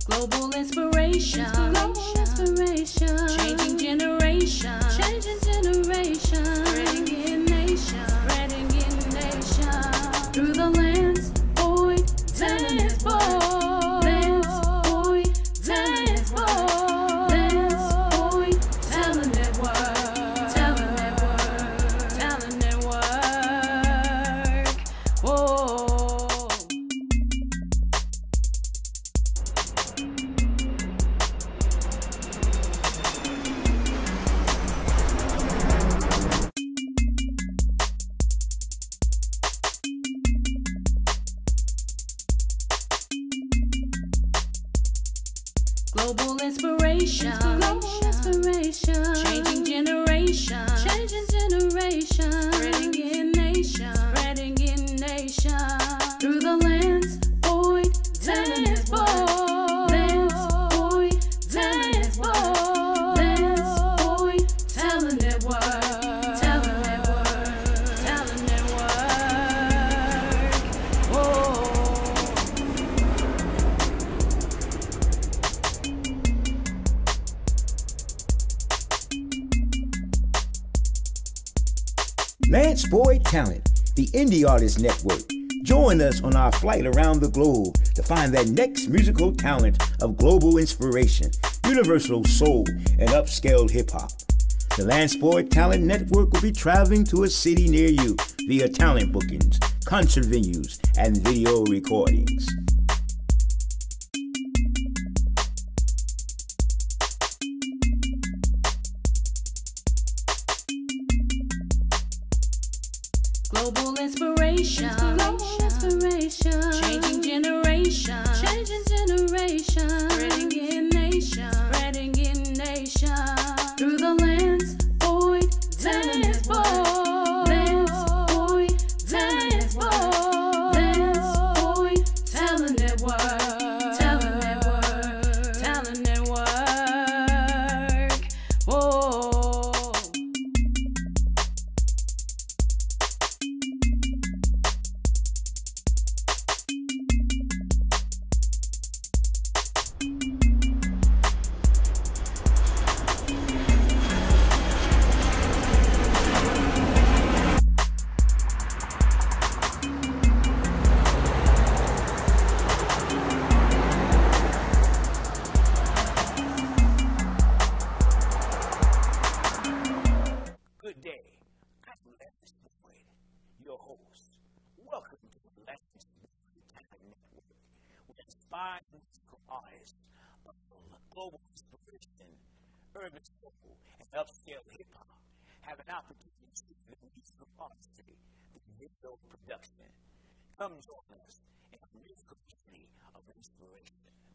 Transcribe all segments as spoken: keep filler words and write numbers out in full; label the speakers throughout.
Speaker 1: Global inspiration, global inspiration, changing generations, changing generations, spreading in nations, spreading in nations, through the lands, boy, dance, boy, dance, boy, dance, boy, dance, boy, talent network, talent network, talent network, oh. Global inspiration, global inspiration, changing generations, changing generations, spreading in nations, spreading in nations, through the lands, boy, dance, boy, dance, boy, dance, boy, dance, boy, talent network, talent network, talent network, oh.
Speaker 2: Lance Boy Talent, the Indie Artist Network. Join us on our flight around the globe to find that next musical talent of global inspiration, universal soul, and upscale hip-hop. The Lance Boy Talent Network will be traveling to a city near you via talent bookings, concert venues, and video recordings.
Speaker 1: Global inspiration, global inspiration, changing generations, changing generations, spreading in nations, spreading in nations, through the lands, boy, dance, boy, dance, boy, dance, boy, dance, boy, talent network, talent network, talent network, oh.
Speaker 2: Good day. I'm Lance Boyd, your host. Welcome to the Lance Boyd Talent Network, which inspires musical artists of global inspiration, urban soul, and upscale hip-hop have an opportunity to the musical artistry, the video production. Come join us in a musical journey of inspiration.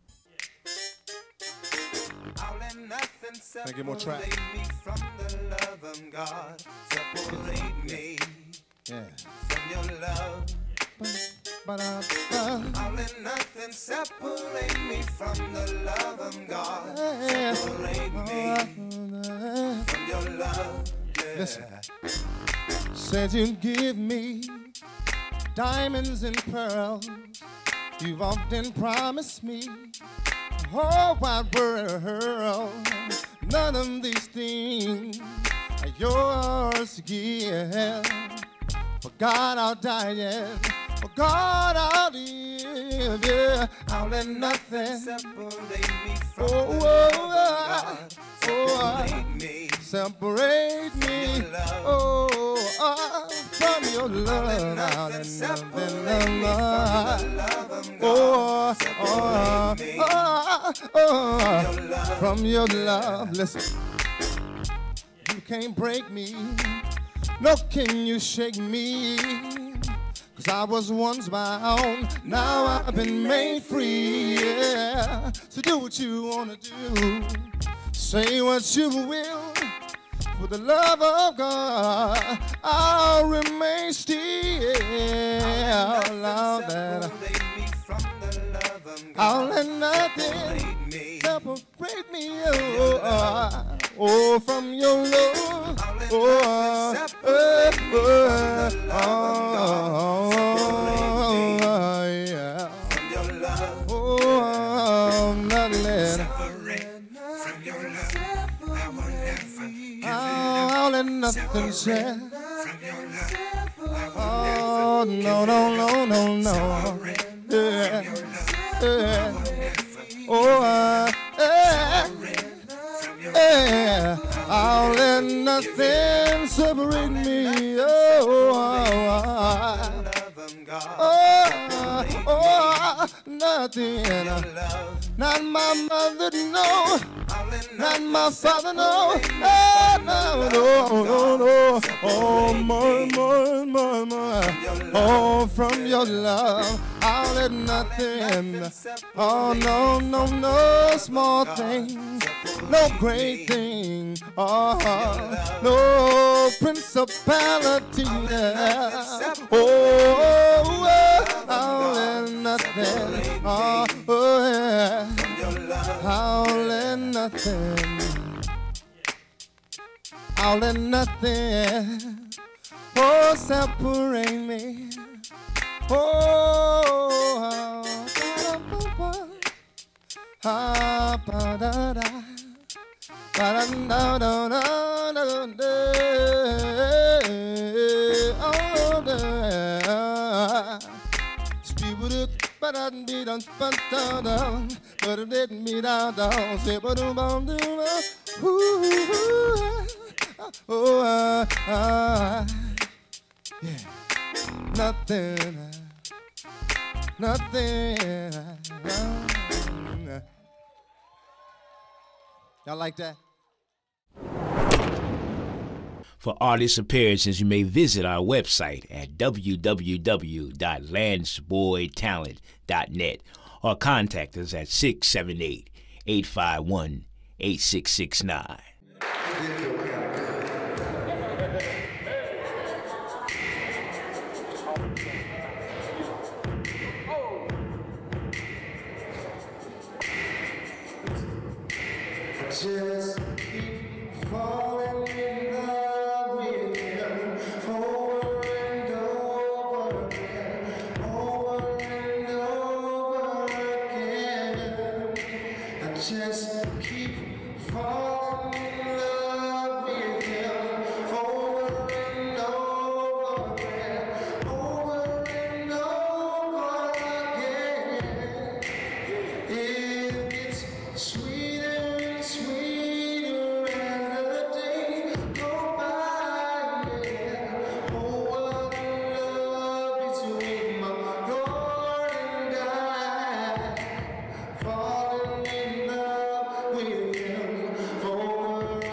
Speaker 3: Can I get more track?
Speaker 4: Me from the love of God. Separate me
Speaker 3: Yeah.
Speaker 4: from your love.
Speaker 3: Ba-da-ba.
Speaker 4: All and nothing separate me from the love of God.
Speaker 3: Yeah.
Speaker 4: Separate me from your love. Yeah.
Speaker 3: Listen. Said you'd give me diamonds and pearls. You've often promised me a whole wide world. None of these things are yours to give. For God I'll die, yeah. For God I'll live, yeah. All and nothing.
Speaker 4: Separate me from
Speaker 3: Oh,
Speaker 4: the
Speaker 3: oh,
Speaker 4: love
Speaker 3: oh,
Speaker 4: of God.
Speaker 3: oh,
Speaker 4: Separate me
Speaker 3: separate me,
Speaker 4: from your love.
Speaker 3: oh, oh, from your
Speaker 4: All and
Speaker 3: love, all
Speaker 4: nothing
Speaker 3: and
Speaker 4: separate
Speaker 3: nothing,
Speaker 4: me
Speaker 3: love,
Speaker 4: from the love of God.
Speaker 3: oh, oh,
Speaker 4: Separate me
Speaker 3: oh, oh,
Speaker 4: from your love.
Speaker 3: from your love. Listen, you can't break me, nor can you shake me. Cause I was once bound, now I've been made free, yeah. So do what you wanna do, say what you will. For the love of God, I'll remain still. Allow that
Speaker 4: Separate me from the love of God.
Speaker 3: I'll let nothing
Speaker 4: Separate me.
Speaker 3: separate me, oh, oh, oh, from your love. Oh, oh, oh, oh, yeah.
Speaker 4: From your love.
Speaker 3: Oh, nothing said. Oh, no, no, no, no, no. Yeah, yeah. Oh, uh, yeah, yeah. I'll let nothing separate me. Oh, oh, oh, oh, oh, nothing. Not my mother, no. Not my father, no. Oh, no, no, no, no. Oh, more, more, more, more. Oh, from your love, I'll let nothing. Oh, no, no, no small thing. No great thing. Oh, no principality. Oh, oh, I'll let nothing. Oh, oh, yeah. I'll let nothing. I'll let nothing. Oh, separate me. Oh, ah, ba da da, ba da da da da da da. Oh, da. Speed but I need a but but it didn't mean I don't say but I'm on the oh, uh, uh, yeah, nothing, nothing. Y'all like that?
Speaker 2: For artist appearances, you may visit our website at w w w dot lance boyd talent dot net or contact us at six seven eight, eight five one, eight six six nine.
Speaker 3: Just keep falling in love with him over and over again, over and over again. I just keep falling in love with him over and over again, over and over again. It gets sweeter. Sweeter as the days go by, yeah. Oh, what love between my Lord and I. Falling in love with him over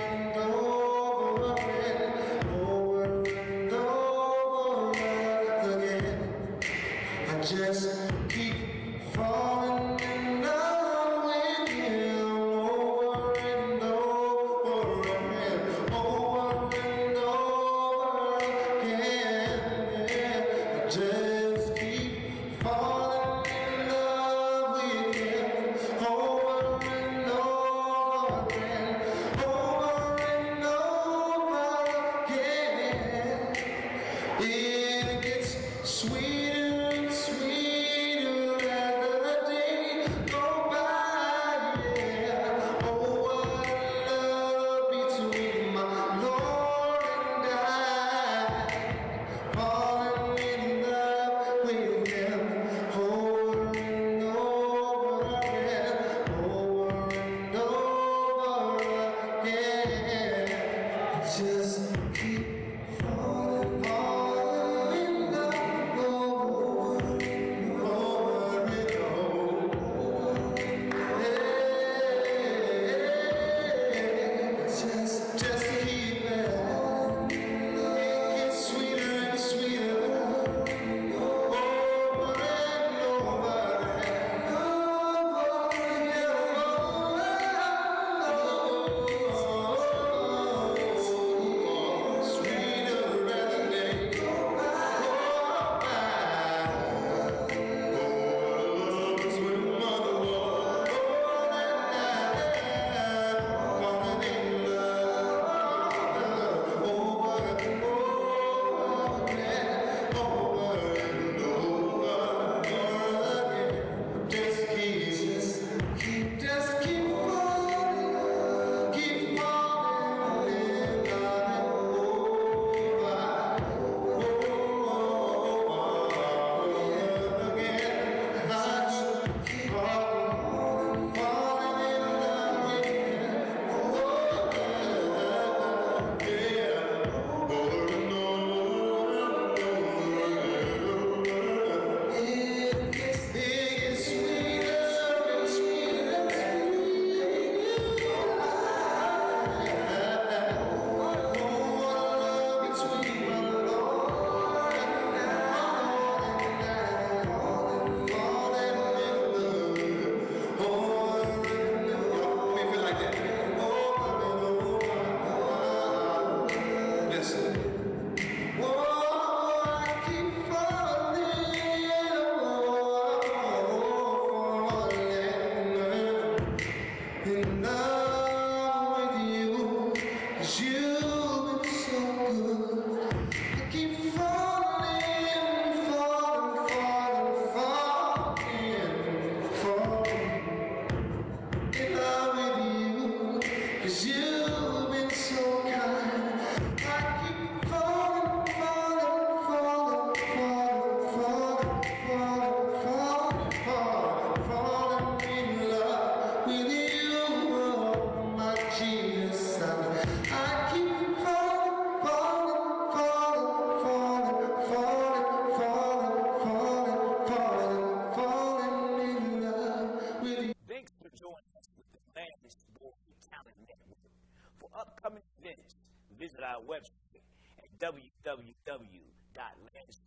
Speaker 2: join us with the Landis Boy Talent Network. For upcoming events, visit our website at w w w dot landis